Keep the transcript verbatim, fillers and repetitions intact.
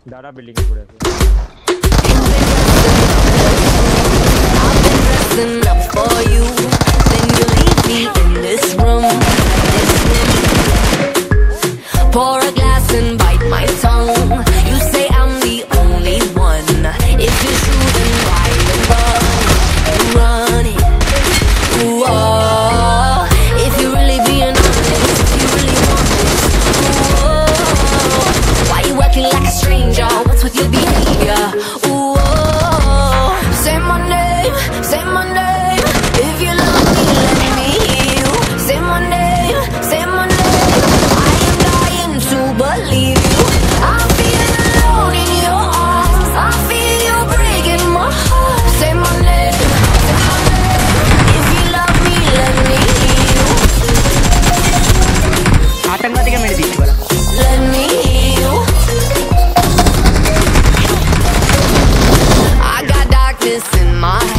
दादा बिल्डिंग में पड़े Up for you, then you leave me in this room, this room. Pour a glass and bite my tongue. You say I'm the only one. If you're true, then why you run, run it? Ooh, oh. If you really being honest, if you really want this, ooh, oh. Why you acting like a stranger? What's with your behavior? Ooh, oh. Say my name, say my name. If you love me, let me hear you. Say my name, say my name. I am dying to believe you. I feel alone in your arms. I feel you breaking my heart. Say my name, say my name. If you love me, let me hear you. आतंकवादी का मेरे बीच वाला Let me hear you. I got darkness in my head.